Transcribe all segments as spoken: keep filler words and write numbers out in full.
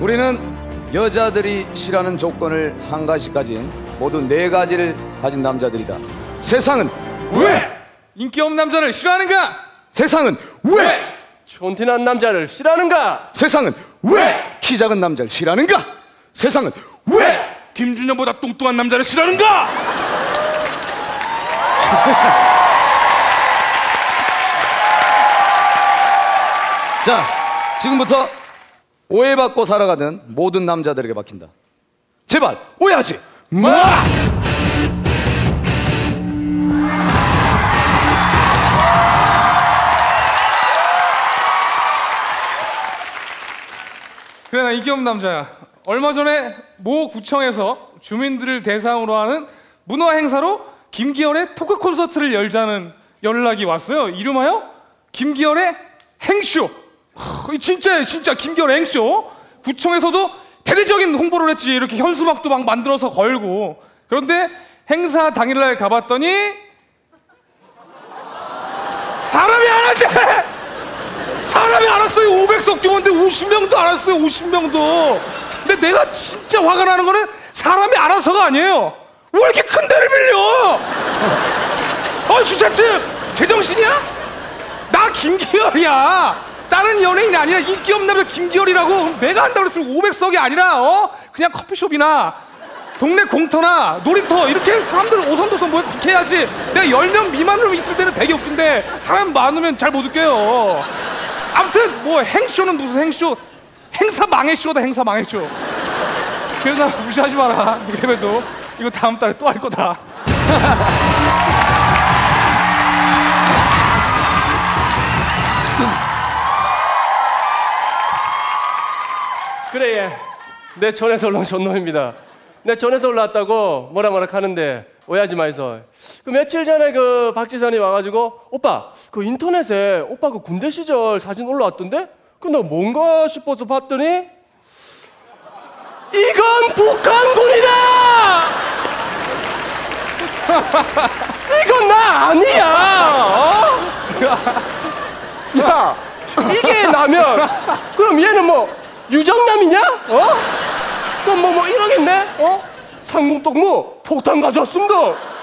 우리는 여자들이 싫어하는 조건을 한 가지 가진 모두 네 가지를 가진 남자들이다. 세상은 왜 인기 없는 남자를 싫어하는가? 세상은 왜 촌티난 남자를 싫어하는가? 세상은 왜 키 작은 남자를 싫어하는가? 세상은 왜 김준현보다 뚱뚱한 남자를 싫어하는가? 자, 지금부터 오해받고 살아가던 모든 남자들에게 맡긴다. 제발 오해하지 마! 그래, 나 인기 없는 남자야. 얼마 전에 모 구청에서 주민들을 대상으로 하는 문화 행사로 김기열의 토크 콘서트를 열자는 연락이 왔어요. 이름하여 김기열의 행쇼. 하, 진짜예요, 진짜 김기열의 행쇼. 구청에서도 대대적인 홍보를 했지. 이렇게 현수막도 막 만들어서 걸고. 그런데 행사 당일날 가봤더니 사람이 안 왔지. 사람이 안 왔어요. 오백 석 규모인데 오십 명도 안 왔어요. 오십 명도. 근데 내가 진짜 화가 나는 거는 사람이 안 와서가 아니에요. 왜 이렇게 큰 데를 빌려? 어, 주최 측 제정신이야? 나 김기열이야. 다른 연예인이 아니라 인기 없는 남자 김기열이라고. 내가 한다고 했으면 오백 석이 아니라 어? 그냥 커피숍이나 동네 공터나 놀이터 이렇게 사람들 오선도선 모여 그렇게 해야지. 내가 열 명 미만으로 있을 때는 되게 웃긴데 사람 많으면 잘 못 웃겨요. 아무튼 뭐 행쇼는 무슨 행쇼. 행사 망해 쇼다. 행사 망해 쇼. 그래서 나 무시하지 마라. 이래봬도 이거 다음 달에 또 할 거다. 그래, 예. 내 전에서 올라온 전놈입니다. 내 전에서 올라왔다고 뭐라 뭐라 하는데 오해하지 마이소. 그 며칠 전에 그 박지선이 와가지고 오빠 그 인터넷에 오빠 그 군대 시절 사진 올라왔던데? 그 나 뭔가 싶어서 봤더니 이건 북한군이다! 이건 나 아니야! 어? 야, 이게 나면 그럼 얘는 뭐 유정남이냐? 어? 그럼 뭐, 뭐 이러겠네? 어? 상공동무 폭탄 가져왔습니다.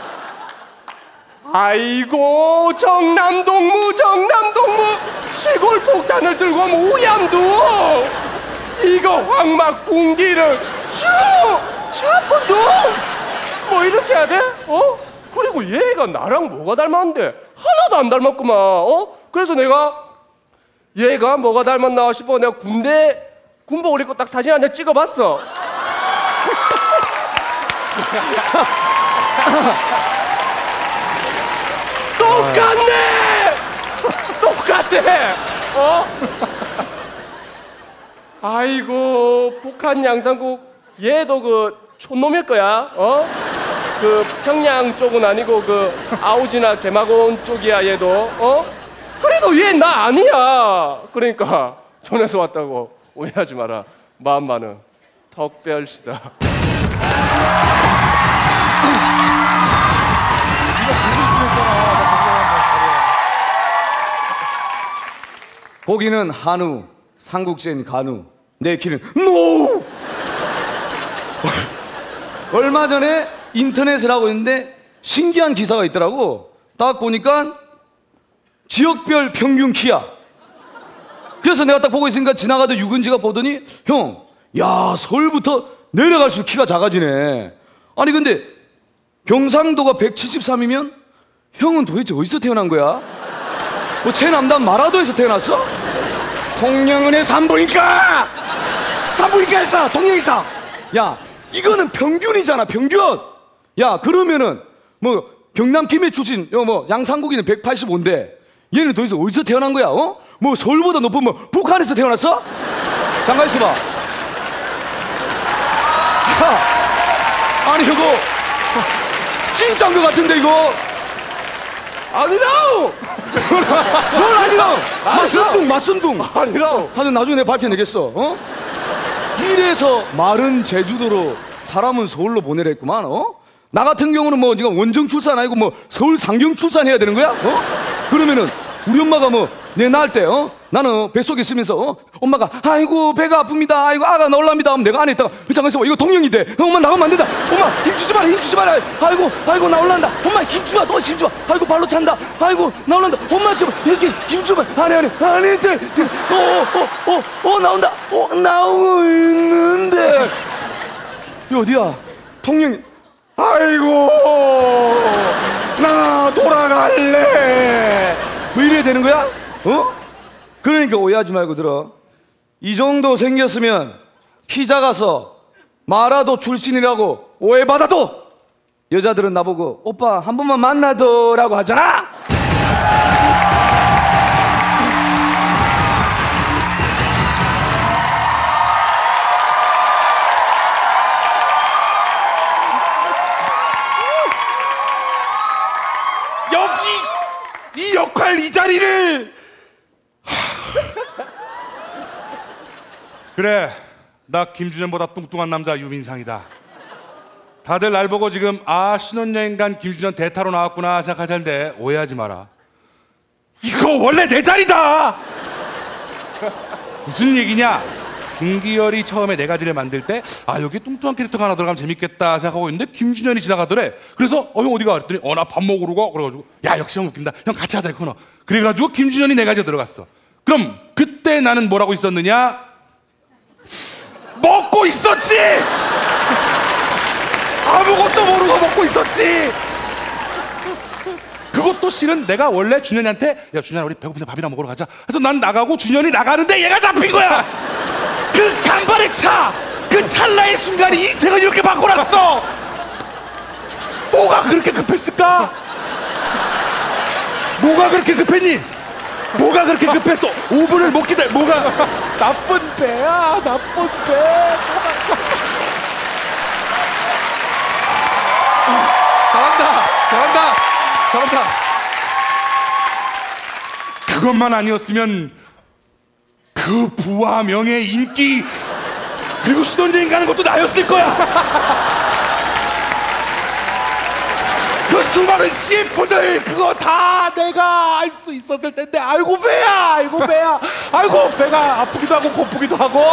아이고 정남동무 정남동무 시골 폭탄을 들고 오면 오염도 이거 황막 군기를 쭉 차분도 뭐 이렇게 해야 돼? 어? 그리고 얘가 나랑 뭐가 닮았는데 하나도 안 닮았구만. 어? 그래서 내가 얘가 뭐가 닮았나 싶어 내가 군대 군복 입고 딱 사진 한 장 찍어봤어. 똑같네! 똑같아! 어? 아이고, 북한 양산국 얘도 그 촌놈일 거야. 어? 그 평양 쪽은 아니고 그 아오지나 개마고온 쪽이야 얘도. 어? 그래도 얘 나 아니야. 그러니까 전에서 왔다고 오해하지 마라. 마음만은 턱별시다. 고기는 한우, 삼국지엔 간우, 내 키는 노! 얼마 전에 인터넷을 하고 있는데 신기한 기사가 있더라고. 딱 보니까 지역별 평균 키야. 그래서 내가 딱 보고 있으니까 지나가던 유근지가 보더니 형, 야 서울부터 내려갈수록 키가 작아지네. 아니 근데 경상도가 백칠십삼이면 형은 도대체 어디서 태어난 거야? 뭐 최남단 마라도에서 태어났어? 통영은에 산부인과! 산부인과 했어! 통영에서! 야 이거는 평균이잖아 평균! 야 그러면은 뭐 경남 김해 출신 뭐 양상국이는 백팔십오인데 얘는 도대체 어디서 태어난 거야? 어? 뭐 서울보다 높으면 뭐 북한에서 태어났어? 잠깐 있어봐. 야, 아니 이거 진짜인 것 같은데 이거? 아니라오! 뭘 아니라오! 맞순둥 맞순둥! 아니라오! 하여튼 나중에 내가 밝혀내겠어. 어? 이래서 마른 제주도로 사람은 서울로 보내려 했구만. 어? 나 같은 경우는 뭐 지금 원정 출산 아니고 뭐 서울 상경 출산해야 되는 거야? 어? 그러면은 우리 엄마가 뭐 내 낳을 때 어? 나는 뱃속에 있으면서 어? 엄마가 아이고 배가 아픕니다. 아이고 아가 나올랍니다. 하면 내가 안에 있다가 잠깐만 있어봐. 이거 동영인데 엄마 나가면 안 된다. 엄마 힘 주지 마라. 힘 주지 마라. 아이고 아이고 나올란다. 엄마 힘 주마. 너 힘 주마. 아이고 발로 찬다. 아이고 나올란다. 엄마 좀 이렇게 힘 주마. 안에 안에 안에 어어어어 어, 어, 나온다. 어 나오고 있는데 이 어디야? 통영이. 아이고 나 돌아갈래. 뭐 이래야 되는 거야? 어? 그러니까 오해하지 말고 들어. 이 정도 생겼으면 키 작아서 마라도 출신이라고 오해받아도 여자들은 나보고 오빠 한 번만 만나더라고 하잖아. 여기 이 역할 이 자리를 그래, 나 김준현보다 뚱뚱한 남자 유민상이다. 다들 날 보고 지금 아 신혼여행 간 김준현 대타로 나왔구나 생각할 텐데 오해하지 마라. 이거 원래 내 자리다. 무슨 얘기냐? 김기열이 처음에 네 가지를 만들 때 아 여기 뚱뚱한 캐릭터가 하나 들어가면 재밌겠다 생각하고 있는데 김준현이 지나가더래. 그래서 어 형 어디가? 그랬더니 어 나 밥 먹으러 가. 그래가지고 야 역시 형 웃긴다. 형 같이 하자 이거는. 그래가지고 김준현이 네 가지가 들어갔어. 그럼 그때 나는 뭐라고 있었느냐? 먹고 있었지! 아무것도 모르고 먹고 있었지! 그것도 실은 내가 원래 준현이한테 야 준현아 우리 배고픈데 밥이나 먹으러 가자 해서 난 나가고 준현이 나가는데 얘가 잡힌 거야! 그 간발의 차! 그 찰나의 순간이 인생을 이렇게 바꿔놨어! 뭐가 그렇게 급했을까? 뭐가 그렇게 급했니? 뭐가 그렇게 급했어? 오 분을 못 기다려. 뭐가? 나쁜 배야, 나쁜 배. 잘한다, 잘한다, 잘한다. 그것만 아니었으면 그 부와 명예, 인기 그리고 신혼여행 가는 것도 나였을 거야. 그 수많은 씨에프들 그거 다 내가 알 수 있었을 텐데 아이고 배야 아이고 배야 아이고 배가 아프기도 하고 고프기도 하고.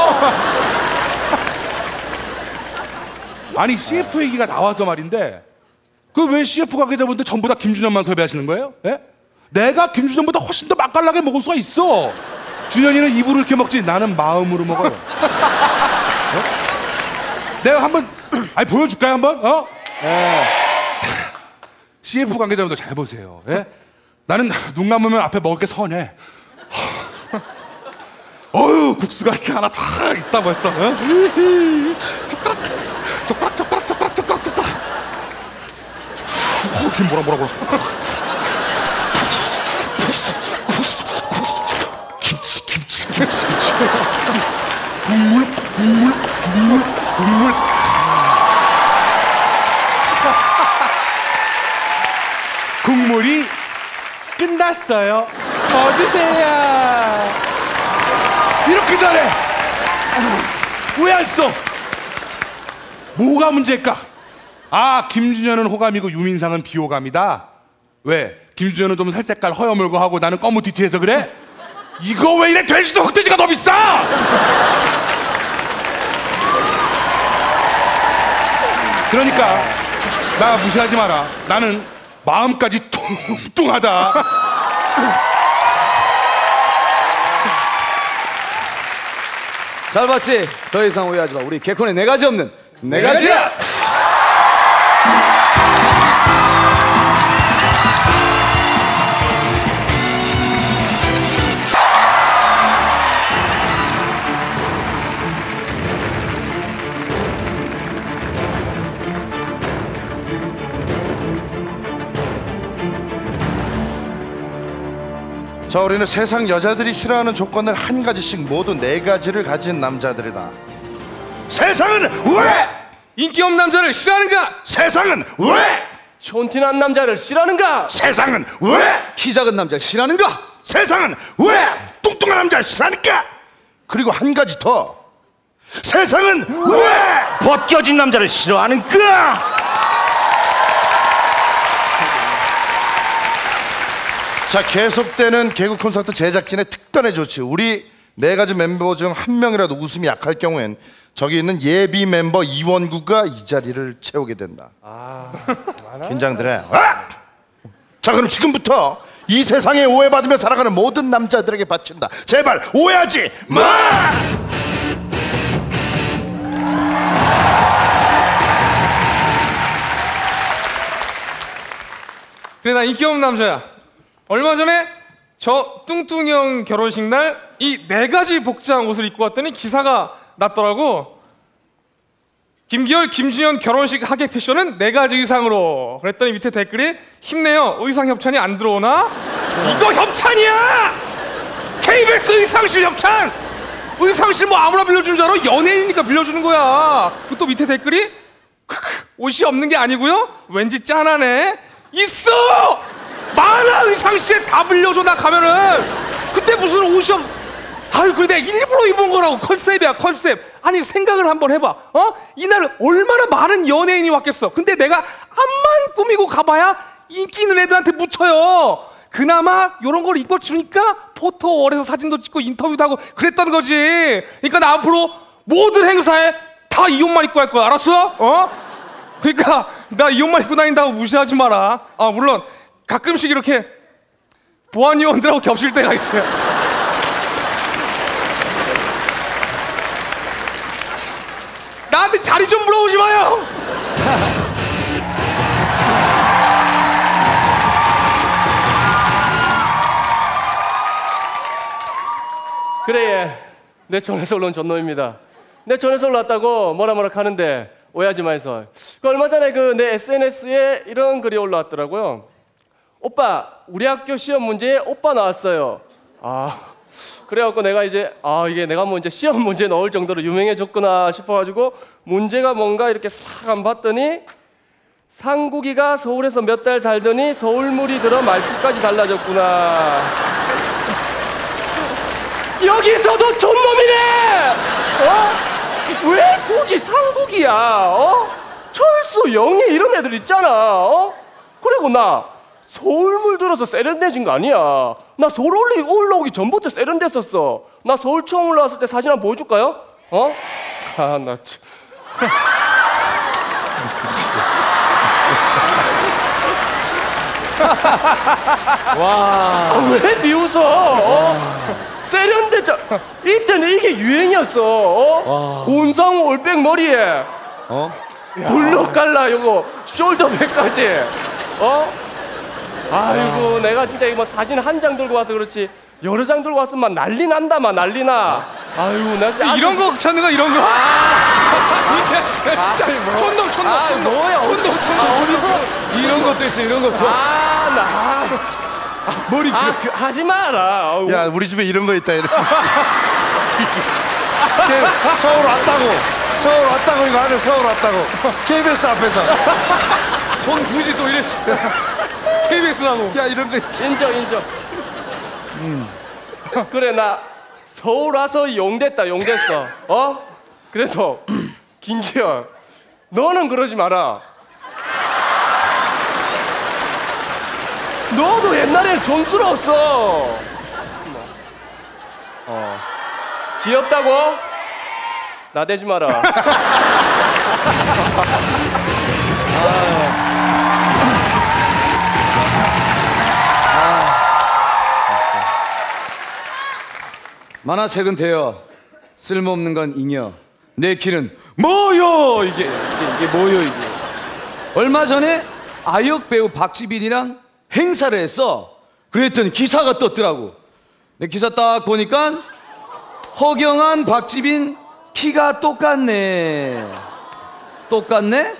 아니 씨에프 얘기가 나와서 말인데 그 왜 씨에프 관계자분들 전부 다 김준현만 섭외하시는 거예요? 예? 내가 김준현보다 훨씬 더 맛깔나게 먹을 수가 있어. 준현이는 입으로 이렇게 먹지 나는 마음으로 먹어요. 어? 내가 한번 아니 보여줄까요 한번? 어? 예. 씨에프 관계자분들 잘 보세요. 예? 나는 눈 감으면 앞에 먹을 게 선해. 어휴 국수가 이렇게 하나 탁 있다고 했어. 어? 젓가락 젓가락 젓가락 젓가락 젓가락 젓가락. 어, 김 뭐라 뭐라 뭐라. 김치 김치 김치 김치. 국물 국물 국물 국물. 국물이 끝났어요. 더 주세요. 이렇게 잘해. 왜 안 써? 뭐가 문제일까? 아, 김준현은 호감이고 유민상은 비호감이다. 왜? 김준현은 좀 살색깔 허여물고 하고 나는 검무티티해서 그래? 이거 왜 이래? 돼지도 흑돼지가 더 비싸! 그러니까 나 무시하지 마라. 나는 마음까지 뚱뚱하다. 잘 봤지? 더 이상 오해하지 마. 우리 개콘에 네 가지 없는 네 가지야. 자, 우리는 세상 여자들이 싫어하는 조건을 한 가지씩 모두 네 가지를 가진 남자들이다. 세상은 왜 인기 없는 남자를 싫어하는가? 세상은 왜 촌티난 남자를 싫어하는가? 세상은 왜 키 작은 남자 싫어하는가? 세상은 왜 뚱뚱한 남자를 싫어하는가? 그리고 한 가지 더, 세상은 왜 벗겨진 남자를 싫어하는가? 자, 계속되는 개그 콘서트 제작진의 특단의 조치. 우리 네 가지 멤버 중 한 명이라도 웃음이 약할 경우엔 저기 있는 예비 멤버 이원구가 이 자리를 채우게 된다. 아, 긴장들 해. 아! 자, 그럼 지금부터 이 세상에 오해받으며 살아가는 모든 남자들에게 바친다. 제발 오해하지 마! 그래, 나 인기 없는 남자야. 얼마 전에 저 뚱뚱이 형 결혼식 날 이 네 가지 복장 옷을 입고 왔더니 기사가 났더라고. 김기열, 김준현 결혼식 하객 패션은 네 가지 의상으로. 그랬더니 밑에 댓글이 힘내요. 의상 협찬이 안 들어오나? 이거 협찬이야! 케이비에스 의상실 협찬! 의상실 뭐 아무나 빌려주는 줄 알아? 연예인이니까 빌려주는 거야. 그리고 또 밑에 댓글이 크크, 옷이 없는 게 아니고요. 왠지 짠하네. 있어! 많아. 의상실에 다 빌려줘. 나 가면은. 근데 무슨 옷이 없... 아유, 그래 내가 일부러 입은 거라고. 컨셉이야, 컨셉. 아니, 생각을 한번 해봐. 어? 이날 얼마나 많은 연예인이 왔겠어. 근데 내가 앞만 꾸미고 가봐야 인기 있는 애들한테 묻혀요. 그나마 요런 걸 입어주니까 포토월에서 사진도 찍고 인터뷰도 하고 그랬다는 거지. 그러니까 나 앞으로 모든 행사에 다 이 옷만 입고 할 거야. 알았어? 어? 그러니까 나 이 옷만 입고 다닌다고 무시하지 마라. 아, 물론 가끔씩 이렇게 보안 요원들하고 겹칠 때가 있어요. 나한테 자리 좀 물어보지 마요. 그래, 예. 내 전에서 올라온 전놈입니다. 내 전에서 올라왔다고 뭐라 뭐라 하는데 오해하지 마이소. 그 얼마 전에 그 내 에스엔에스에 이런 글이 올라왔더라고요. 오빠, 우리 학교 시험 문제에 오빠 나왔어요. 아, 그래갖고 내가 이제 아 이게 내가 뭐 이제 시험 문제 넣을 정도로 유명해졌구나 싶어가지고 문제가 뭔가 이렇게 싹 안 봤더니 상국이가 서울에서 몇 달 살더니 서울물이 들어 말투까지 달라졌구나. 여기서도 존놈이네. 어? 왜 굳이 상국이야? 어? 철수, 영희 이런 애들 있잖아. 어? 그리고 나 서울물 들어서 세련돼진 거 아니야. 나 서울 올리, 올라오기 전부터 세련됐었어. 나 서울 처음 올라왔을 때 사진 한번 보여줄까요? 어? 아, 나 참. 와. 아, 왜 비웃어? 어? 세련됐자. 이때는 이게 유행이었어. 어? 곤상 올백 머리에. 어? 블루 깔라 요거 숄더백까지. 어? 아이고, 아. 내가 진짜 이거 사진 한 장 들고 와서 그렇지 여러 장 들고 왔으면 난리 난다, 막 난리 나. 아이고, 나 진짜 이런 거 찾는 거, 이런 거. 아, 진짜 뭐. 촌놈, 촌놈, 아, 촌놈. 뭐야? 촌놈, 촌놈. 아, 어디서 이런 것도 있어, 이런 것도. 아, 나 아, 머리 아, 그, 하지 마라. 아우. 야, 우리 집에 이런 거 있다. 이런. 서울 왔다고. 서울 왔다고 이거 안에 서울 왔다고. 케이비에스 앞에서. 손 굳이 또 이랬어. 케이비에스라고. 야, 이런 거 있다. 인정, 인정. 음. 그래, 나 서울 와서 용됐다, 용됐어. 어? 그래도 김기현, 너는 그러지 마라. 너도 옛날엔 존스러웠어. 어. 귀엽다고? 나대지 마라. 아. 만화책은 되어 쓸모없는 건 잉여. 내 키는 뭐요 이게 이게, 이게 뭐요 이게. 얼마 전에 아역 배우 박지빈이랑 행사를 했어. 그랬더니 기사가 떴더라고. 내 기사 딱 보니까 허경환, 박지빈 키가 똑같네. 똑같네?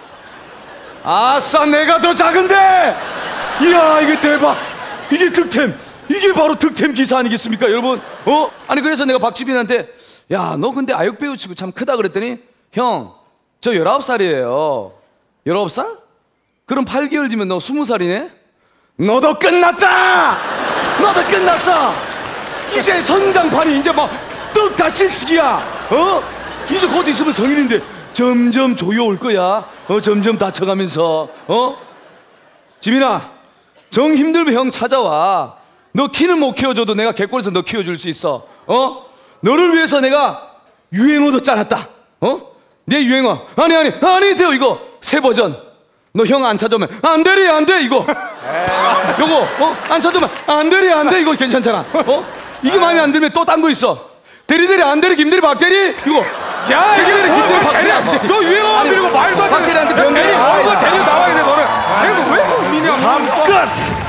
아싸, 내가 더 작은데. 이야, 이게 대박. 이게 득템. 이게 바로 득템 기사 아니겠습니까, 여러분? 어? 아니, 그래서 내가 박지빈한테 야, 너 근데 아역 배우 치고 참 크다 그랬더니 형, 저 열아홉 살이에요. 열아홉 살? 그럼 팔 개월 뒤면 너 스무 살이네? 너도 끝났다! 너도 끝났어! 이제 성장판이 이제 막 떡 다칠 시기야. 어? 이제 곧 있으면 성인인데 점점 조여올 거야. 어, 점점 다쳐가면서. 어? 지민아, 정 힘들면 형 찾아와. 너 키는 못 키워줘도 내가 개꼴에서 너 키워줄 수 있어. 어? 너를 위해서 내가 유행어도 짜놨다. 어? 내 유행어. 아니 아니 아니 돼요 이거 새 버전. 너 형 안 찾아오면 안 되리 안 돼 이거. 요거 어? 안 찾아오면 안 되리 안 돼 이거 괜찮잖아. 어? 이게 마음에 안 들면 또 딴 거 있어. 대리대리 안 대리 김대리 박대리 이거. 야, 대리대리 이거 김대리 뭐 박대리 안 돼. 너 유행어만 밀고 말도 안 돼. 박대리한테 변 대리 어이가 재료 나와야 돼 너는. 이거 왜 국민이야? 잠깐.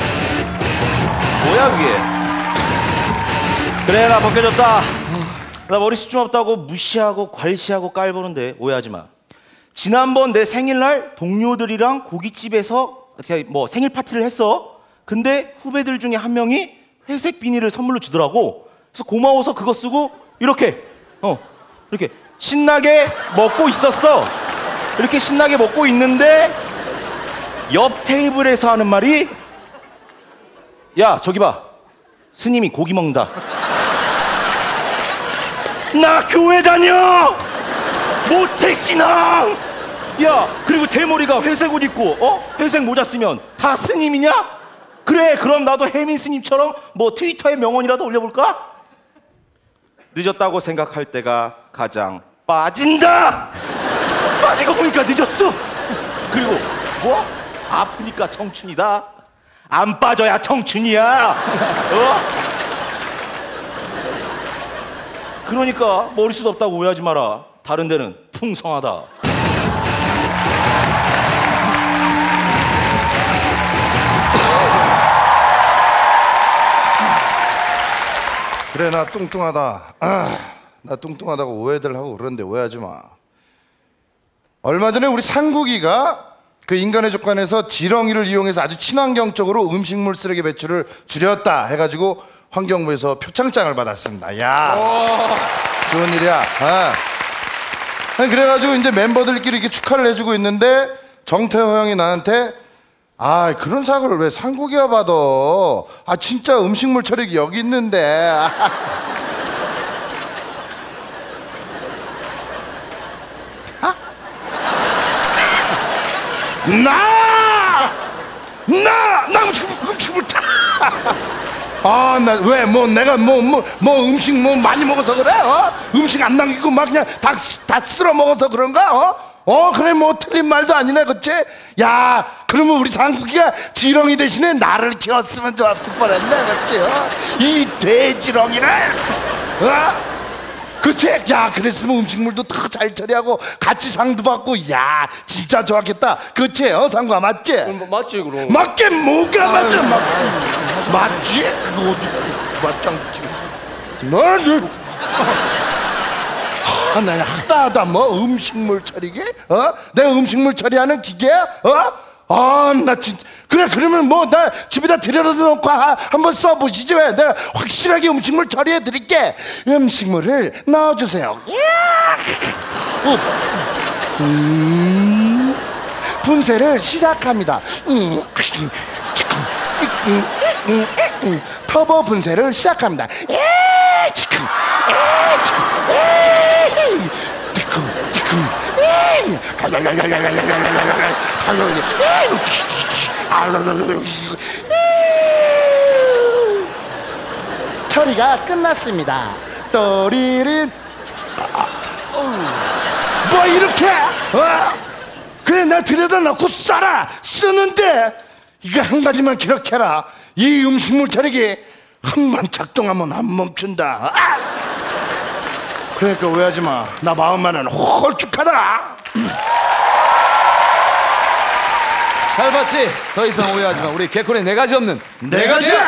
뭐야 그게? 그래 나 벗겨졌다. 나 머리숱 좀 없다고 무시하고 괄시하고 깔보는데 오해하지 마. 지난번 내 생일날 동료들이랑 고깃집에서 이렇게 뭐 생일 파티를 했어. 근데 후배들 중에 한 명이 회색 비닐을 선물로 주더라고. 그래서 고마워서 그거 쓰고 이렇게 어 이렇게 신나게 먹고 있었어. 이렇게 신나게 먹고 있는데 옆 테이블에서 하는 말이 야 저기 봐 스님이 고기 먹는다. 나 교회 다녀 모태신앙. 야 그리고 대머리가 회색 옷 입고 어 회색 모자 쓰면 다 스님이냐? 그래 그럼 나도 혜민 스님처럼 뭐 트위터에 명언이라도 올려볼까? 늦었다고 생각할 때가 가장 빠진다. 빠지고 보니까 늦었어. 그리고 뭐 아프니까 청춘이다. 안 빠져야 청춘이야. 어? 그러니까 머리숱 없다고 오해하지 마라. 다른 데는 풍성하다. 그래 나 뚱뚱하다. 아, 나 뚱뚱하다고 오해들 하고 그러는데 오해하지 마. 얼마 전에 우리 상국이가 그 인간의 조건에서 지렁이를 이용해서 아주 친환경적으로 음식물 쓰레기 배출을 줄였다 해가지고 환경부에서 표창장을 받았습니다. 야, 좋은 일이야. 아. 아니, 그래가지고 이제 멤버들끼리 이렇게 축하를 해주고 있는데 정태호 형이 나한테 아 그런 사고를 왜 상국이가 받아? 아 진짜 음식물 처리기 여기 있는데. 나! 나! 나 음식, 음식물 타! 아, 나 왜, 뭐, 내가 뭐, 뭐, 뭐 음식 뭐 많이 먹어서 그래? 어? 음식 안 남기고 막 그냥 다, 다 쓸어 먹어서 그런가? 어? 어, 그래, 뭐 틀린 말도 아니네, 그치? 야, 그러면 우리 상국이가 지렁이 대신에 나를 키웠으면 좋았을 뻔했네, 그치? 어? 이 돼지렁이를! 어? 그치? 야 그랬으면 음식물도 더 잘 처리하고 같이 상도 받고 야 진짜 좋았겠다. 그치? 어 상구야 맞지? 음, 맞지 그럼. 맞게 뭐가 맞지? 맞, 맞지? 그거 어디 맞짱지? 너는 하나 하다 하다 뭐 음식물 처리기? 어? 내가 음식물 처리하는 기계야? 어? 아, 나 진짜 그래 그러면 뭐 나 집에다 들여놓고 하, 한번 써보시지. 왜 내가 확실하게 음식물 처리해 드릴게. 음식물을 넣어주세요. 음, 분쇄를 시작합니다. 음, 음, 음, 음, 터보 분쇄를 시작합니다. 처리가 끝났습니다. 또리린 뭐 이렇게 어? 그래 나 들여다 놓고 쏴라 쓰는데 이거 한 가지만 기억해라. 이 음식물 처리기 한 번 작동하면 안 멈춘다. 아! 그러니까 오해하지 마. 나 마음만은 홀쭉하다. 잘 봤지? 더 이상 오해하지 마. 우리 개콘의 네 가지 없는 네 가지야.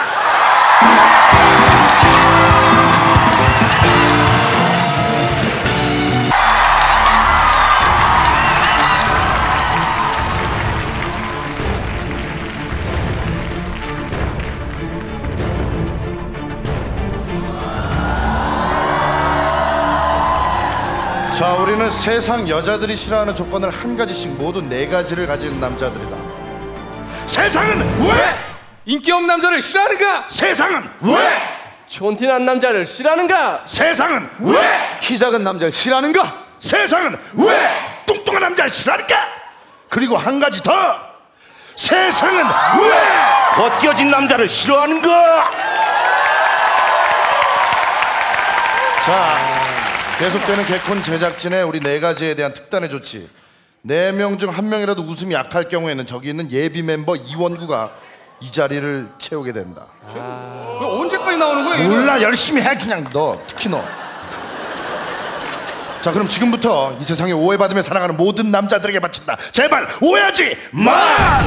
자, 우리는 세상 여자들이 싫어하는 조건을 한 가지씩 모두 네 가지를 가진 남자들이다. 세상은 왜? 인기 없는 남자를 싫어하는가? 세상은 왜? 촌티난 남자를 싫어하는가? 세상은 왜? 키 작은 남자를 싫어하는가? 세상은 왜? 뚱뚱한 남자를 싫어하는가? 그리고 한 가지 더. 세상은 왜? 벗겨진 남자를 싫어하는가? 자, 계속되는 개콘 제작진의 우리 네 가지에 대한 특단의 조치. 네 명 중 한 명이라도 웃음이 약할 경우에는 저기 있는 예비 멤버 이원구가 이 자리를 채우게 된다. 이거 언제까지 나오는 거야? 이거? 몰라, 열심히 해. 그냥 너, 특히 너. 자, 그럼 지금부터 이 세상에 오해받으며 살아가는 모든 남자들에게 바친다. 제발 오해하지 마!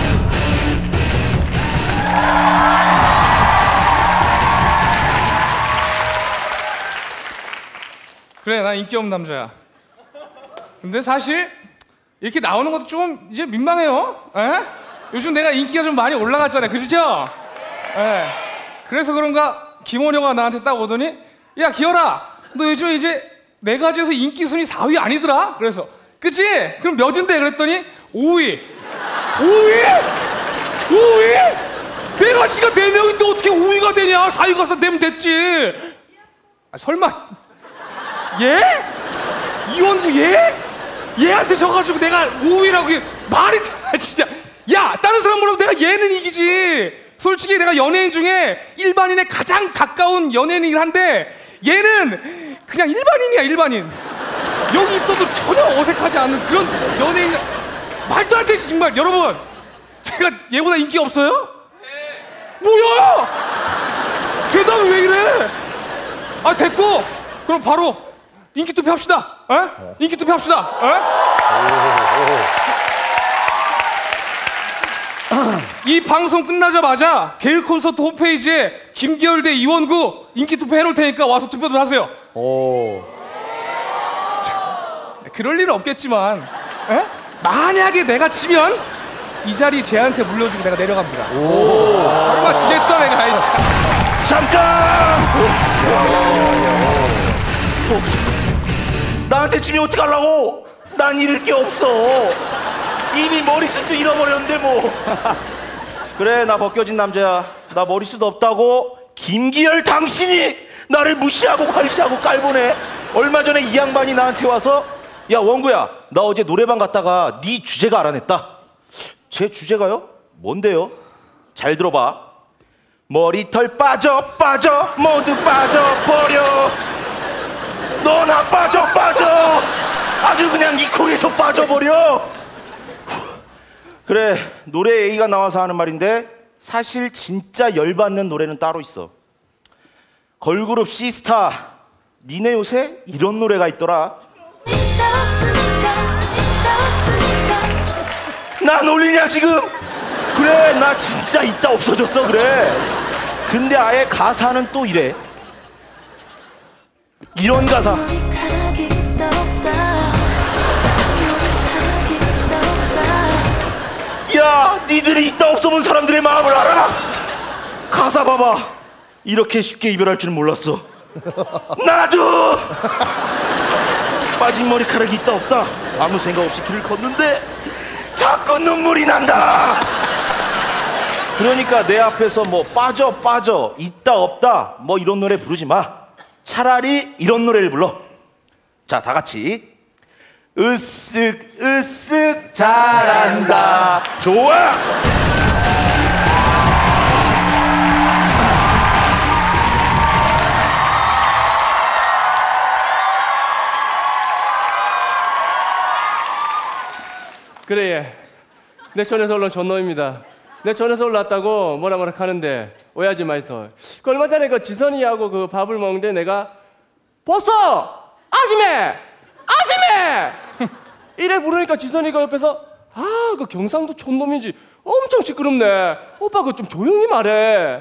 그래, 나 인기 없는 남자야. 근데 사실 이렇게 나오는 것도 좀 이제 민망해요. 에? 요즘 내가 인기가 좀 많이 올라갔잖아요. 그죠? 예. 그래서 그런가 김원효가 나한테 딱 오더니, 야 기열아, 너 요즘 이제 네 가지에서 인기 순위 사 위 아니더라? 그래서 그치? 그럼 몇인데? 그랬더니 오 위. 오 위? 오 위? 네 가지가 네 명인데 어떻게 오 위가 되냐? 사 위 가서 내면 됐지. 아, 설마 얘? 이원구 얘? 얘한테 져가지고 내가 오 위라고. 말이 돼. 진짜. 야, 다른 사람보다 내가 얘는 이기지. 솔직히 내가 연예인 중에 일반인에 가장 가까운 연예인이긴 한데 얘는 그냥 일반인이야. 일반인. 여기 있어도 전혀 어색하지 않은 그런 연예인. 말도 안 되지 정말. 여러분, 제가 얘보다 인기 없어요? 뭐야? 대답이 왜 이래? 아, 됐고 그럼 바로 인기 투표 합시다. 에? 인기 투표 합시다. 에? 이 방송 끝나자마자 개그 콘서트 홈페이지에 김기열 대 이원구 인기 투표 해놓을 테니까 와서 투표들 하세요. 오. 그럴 일은 없겠지만, 에? 만약에 내가 치면 이 자리 쟤한테 물려주고 내가 내려갑니다. 오. 설마 지겠어 내가. 아이, 참. 잠깐! 나한테 치면 어떡하려고? 난 잃을 게 없어. 이미 머리숱도 잃어버렸는데 뭐. 그래, 나 벗겨진 남자야. 나 머리숱 없다고 김기열 당신이 나를 무시하고 관시하고 깔보네. 얼마 전에 이 양반이 나한테 와서, 야 원구야, 나 어제 노래방 갔다가 네 주제가 알아냈다. 제 주제가요? 뭔데요? 잘 들어봐. 머리털 빠져 빠져 모두 빠져버려. 너나 빠져 빠져. 아주 그냥 이 코에서 빠져버려. 그래, 노래 A가 나와서 하는 말인데 사실 진짜 열받는 노래는 따로 있어. 걸그룹 시스타, 니네 요새 이런 노래가 있더라. 나 놀리냐 지금? 그래, 나 진짜 있다 없어졌어. 그래. 근데 아예 가사는 또 이래. 이런 가사. 야, 니들이 있다 없어 본 사람들의 마음을 알아? 가사 봐봐. 이렇게 쉽게 이별할 줄 몰랐어. 나도 빠진 머리카락이 있다 없다 아무 생각 없이 길을 걷는데 자꾸 눈물이 난다. 그러니까 내 앞에서 뭐 빠져 빠져 있다 없다 뭐 이런 노래 부르지 마. 차라리 이런 노래를 불러. 자, 다 같이. 으쓱 으쓱 잘한다. 좋아. 그래, 예. 내 전에서 올라온 존놈입니다. 내 전에서 올랐다고 뭐라 뭐라 하는데 오해하지 마이소. 그 얼마 전에 그 지선이하고 그 밥을 먹는데 내가 보소! 아지매! 아지매! 이래 부르니까 지선이가 옆에서 아, 그 경상도 촌놈인지 엄청 시끄럽네. 오빠 그거 좀 조용히 말해.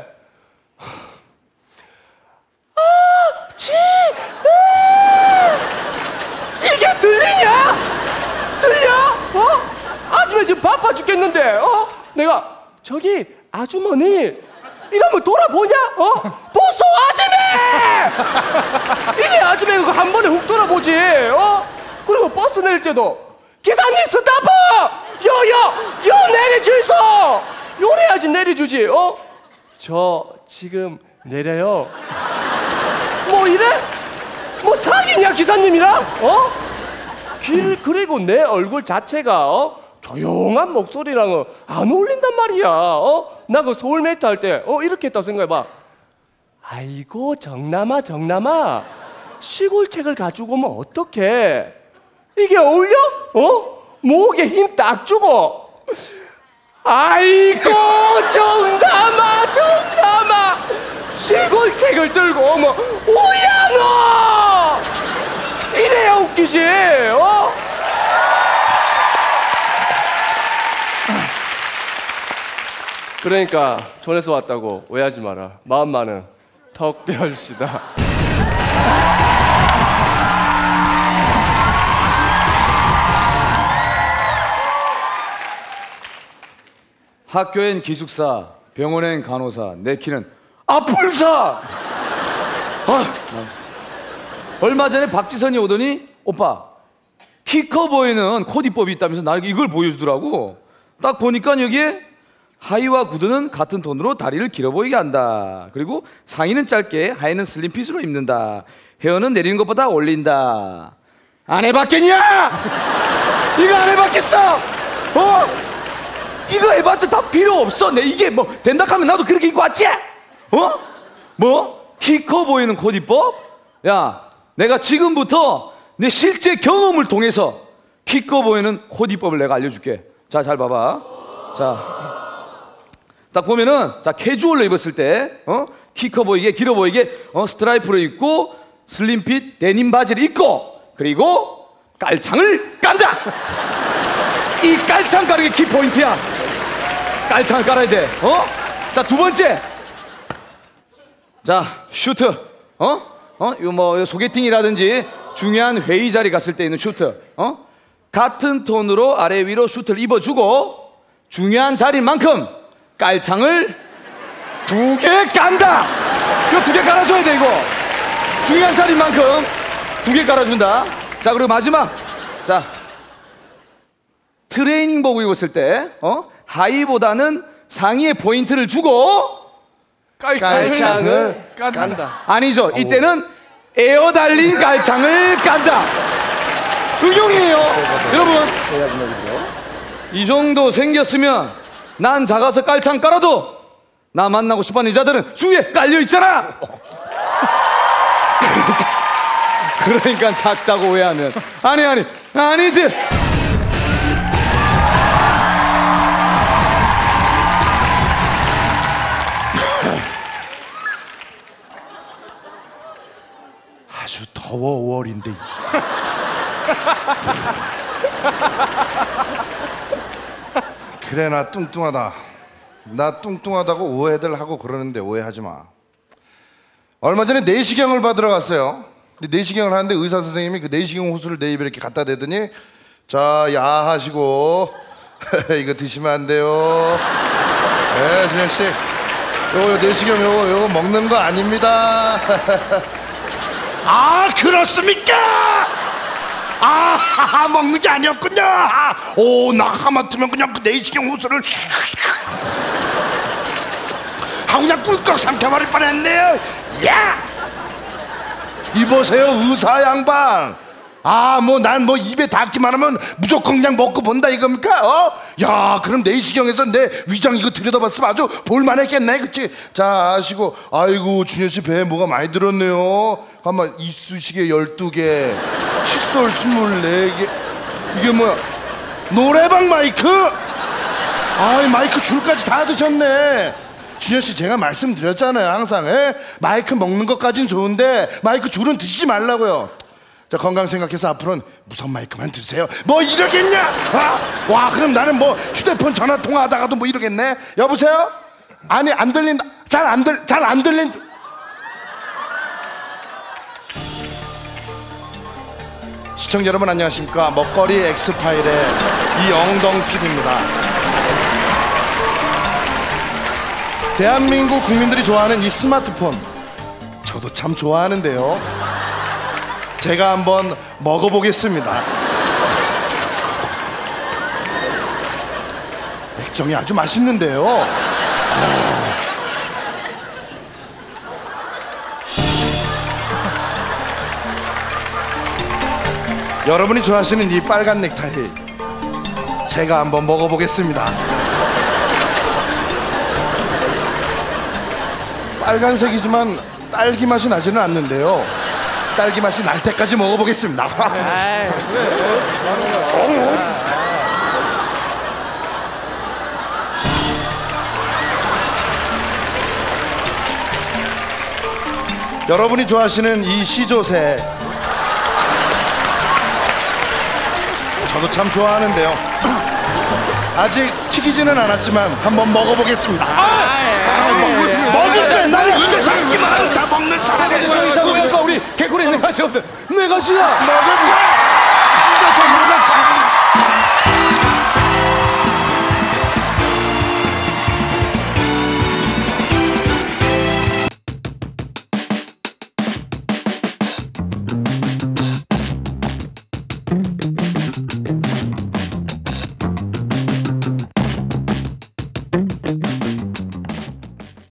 아, 지, 네! 이게 들리냐? 들려? 어? 아줌마 지금 바빠 죽겠는데, 어? 내가 저기 아주머니 이러면 돌아보냐? 어? 보소 아줌마! 이게 아줌마 그거 한 번에 훅 돌아보지, 어? 그리고 버스 내릴 때도 기사님 스타프! 요요! 요 내려주소! 요래야지 내려주지, 어? 저 지금 내려요. 뭐 이래? 뭐 사귀냐 기사님이랑? 어? 길, 그리고 내 얼굴 자체가 어? 조용한 목소리랑은 안 어울린단 말이야. 어? 나 그 서울메이트 할 때 어 이렇게 했다고 생각해봐. 아이고 정남아 정남아 시골책을 가지고 오면 어떡해. 이게 어울려? 어? 목에 힘 딱 주고. 아이고 정남아 정남아 시골책을 들고 오면 우야노 이래야 웃기지. 어? 그러니까 전에서 왔다고 오해하지 마라. 마음만은 턱별시다. 학교엔 기숙사, 병원엔 간호사, 내 키는 아뿔사. 아, 얼마 전에 박지선이 오더니 오빠 키 커 보이는 코디법이 있다면서 나에게 이걸 보여주더라고. 딱 보니까 여기에 하의와 구두는 같은 톤으로 다리를 길어 보이게 한다. 그리고 상의는 짧게 하의는 슬림핏으로 입는다. 헤어는 내리는 것보다 올린다. 안 해봤겠냐? 이거 안 해봤겠어? 어? 이거 해봤자 다 필요 없어. 내 이게 뭐 된다 하면 나도 그렇게 입고 왔지? 어? 뭐? 키 커 보이는 코디법? 야, 내가 지금부터 내 실제 경험을 통해서 키 커 보이는 코디법을 내가 알려줄게. 자, 잘 봐봐. 자, 딱 보면은 자 캐주얼로 입었을 때 어? 키 커 보이게 길어 보이게 어? 스트라이프로 입고 슬림핏 데님 바지를 입고 그리고 깔창을 깐다. 이 깔창 까는 게 키포인트야. 깔창을 깔아야 돼. 어? 자, 두 번째. 자, 슈트. 어? 어? 이거 뭐 소개팅이라든지 중요한 회의 자리 갔을 때 있는 슈트. 어? 같은 톤으로 아래 위로 슈트를 입어주고 중요한 자리인 만큼 깔창을 두 개 깐다. 이거 두 개 깔아줘야 돼. 이거 중요한 자리인 만큼 두 개 깔아준다. 자, 그리고 마지막. 자, 트레이닝복 입었을 때 어? 하의보다는 상의에 포인트를 주고 깔창을, 깔창을 깐다. 깐다. 아니죠. 이때는 에어 달린 깔창을 깐다. 응용이에요. 여러분, 이 정도 생겼으면 난 작아서 깔창 깔아도 나 만나고 싶어하는 여자들은 주위에 깔려 있잖아. 그러니까 작다고 오해하면 아니 아니 아니지. 아주 더워 오월인데. 그래, 나 뚱뚱하다. 나 뚱뚱하다고 오해들 하고 그러는데 오해하지 마. 얼마 전에 내시경을 받으러 갔어요. 내시경을 하는데 의사 선생님이 그 내시경 호수를 내 입에 이렇게 갖다 대더니 자, 야하시고 이거 드시면 안 돼요. 네, 준현 씨, 요거 내시경 요거 요거 먹는 거 아닙니다. 아, 그렇습니까? 아, 먹는 게 아니었군요. 오, 나 하마터면 그냥 그 내시경 호수를 하고 그냥 꿀꺽 삼켜버릴 뻔했네요. 야! 이보세요, 의사 양반. 아, 뭐 난 뭐 입에 닿기만 하면 무조건 그냥 먹고 본다 이겁니까? 어? 야, 그럼 내시경에서 내 위장 이거 들여다봤으면 아주 볼만했겠네, 그치? 자, 아시고, 아이고 준현 씨 배에 뭐가 많이 들었네요. 한번 이쑤시개 열두 개, 칫솔 스물네 개. 이게 뭐야? 노래방 마이크? 아이, 마이크 줄까지 다 드셨네. 준현 씨, 제가 말씀드렸잖아요, 항상. 에? 마이크 먹는 것까진 좋은데 마이크 줄은 드시지 말라고요. 자, 건강 생각해서 앞으로는 무선 마이크만 드세요. 뭐 이러겠냐? 아? 와, 그럼 나는 뭐 휴대폰 전화 통화하다가도 뭐 이러겠네. 여보세요? 아니, 안 들린다. 잘 안 들, 잘 안 들린다. 시청자 여러분 안녕하십니까? 먹거리 엑스파일의 이영동 피디입니다. 대한민국 국민들이 좋아하는 이 스마트폰, 저도 참 좋아하는데요. 제가 한번 먹어보겠습니다. 맥정이 아주 맛있는데요. 아. 여러분이 좋아하시는 이 빨간 넥타이, 제가 한번 먹어보겠습니다. 빨간색이지만 딸기 맛이 나지는 않는데요. 딸기 맛이 날 때까지 먹어보겠습니다. 여러분이 좋아하시는 이 시조새 저도 참 좋아하는데요. 아직 튀기지는 않았지만 한번 먹어보겠습니다. 먹을 때 나는 입에 담기만 하면 다 먹는 사람이야. 우리 개코리 내가 씨 없다. 내가 씨야. 먹어보겠습니다.